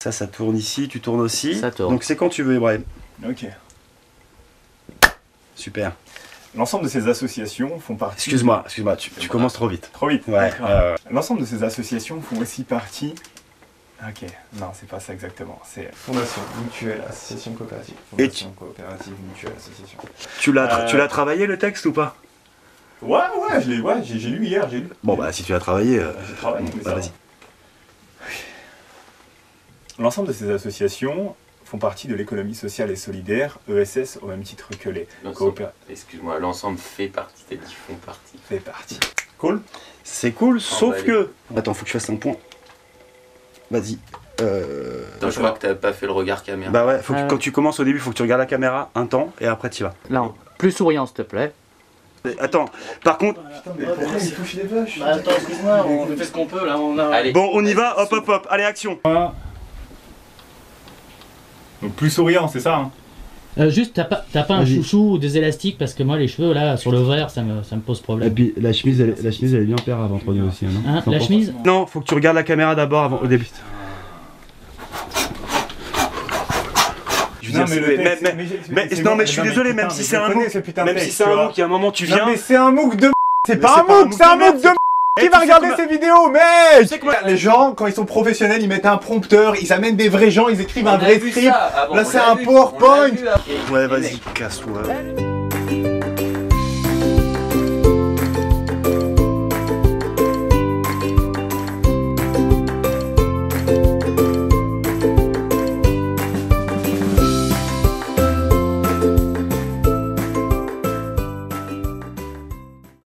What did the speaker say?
Ça tourne ici, tu tournes aussi. Ça tourne. Donc c'est quand tu veux, Ibrahim. Ok. Super. L'ensemble de ces associations font partie... Excuse-moi, tu commences trop vite. Trop vite. Ouais. L'ensemble de ces associations font aussi partie... Ok, non, c'est pas ça exactement. C'est Fondation, Mutuelle, Association Coopérative. Fondation, Coopérative, Mutuelle, Association. Tu l'as travaillé le texte ou pas? Ouais, j'ai lu hier, j'ai lu. Bon bah si tu l'as travaillé... J'ai travaillé, mais ça va. vas-y. L'ensemble de ces associations font partie de l'économie sociale et solidaire, ESS, au même titre que les coopératives. Excuse-moi, l'ensemble fait partie, t'as dit font partie. Fait partie. Cool. C'est cool, sauf bah, que... Attends, faut que je fasse un point. Vas-y. Attends, je crois que t'as pas fait le regard caméra. Bah ouais, quand tu commences au début, faut que tu regardes la caméra un temps et après tu y vas. Non, plus souriant s'il te plaît. Attends, par contre... Putain, mais pourquoi il touche les vaches? Bah attends, excuse-moi, on fait ce qu'on peut là, on a... Allez. Bon, on y va, hop hop hop, allez action. Donc plus souriant, c'est ça, hein? Juste, t'as pas un chouchou ou des élastiques parce que moi les cheveux là sur l'ovaire ça me pose problème. Et puis la chemise elle est bien pérave entre nous aussi, non? Hein, la chemise? Non, faut que tu regardes la caméra d'abord avant au début. Non mais je suis désolé, même si c'est un MOOC, même si c'est un MOOC, il y a un moment tu viens. Non mais c'est un MOOC de c'est pas un MOOC, c'est un MOOC de qui va regarder ces vidéos, mec? Les gens, quand ils sont professionnels, ils mettent un prompteur, ils amènent des vrais gens, ils écrivent un vrai script. Là c'est un PowerPoint. Ouais, vas-y, casse-toi.